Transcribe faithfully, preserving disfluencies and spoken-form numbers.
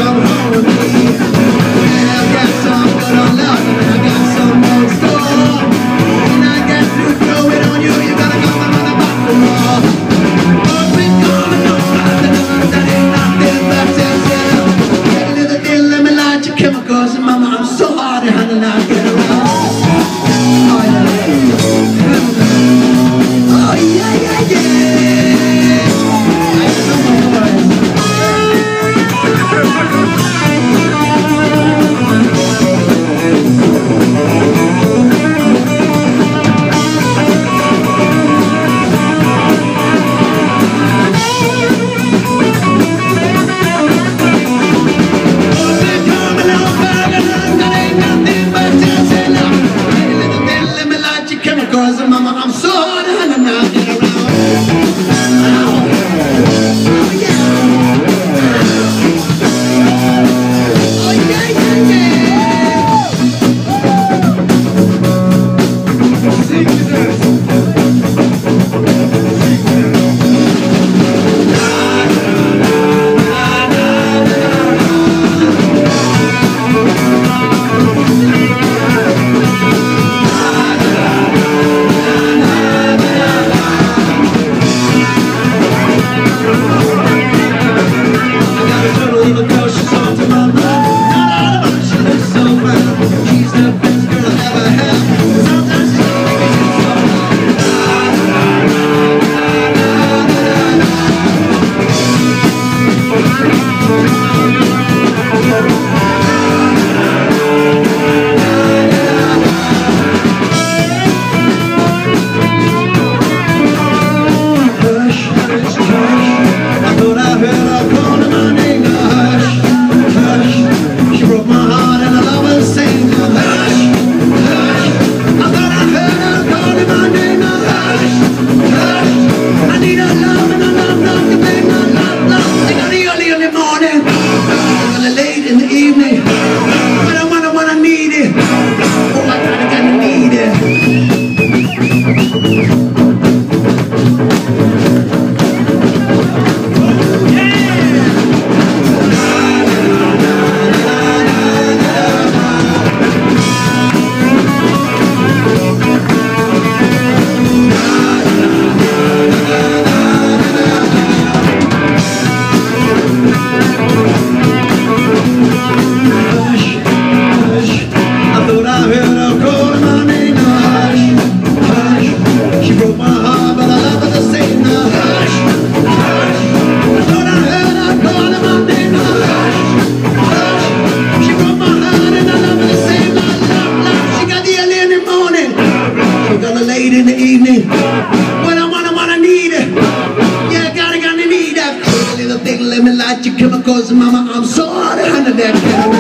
come home with me. And I got some good on love, and I got some more store. And I got to throw it on you, you gotta come on the bottom wall. Oh, been coming on, that ain't nothing but sensitive. Get a little deal, let me light your chemicals, and mama, I'm so hard and honey, now get around. Oh yeah, oh yeah, yeah, yeah. I know my voice. Cause mama, I'm so hard and now get around. Oh, yeah. Oh, yeah, yeah, yeah. Sing with us. Late in the evening, when I wanna, wanna need it. Yeah, gotta, gotta need that. Little thing, let me light your chemicals, mama. I'm so hard to handle that.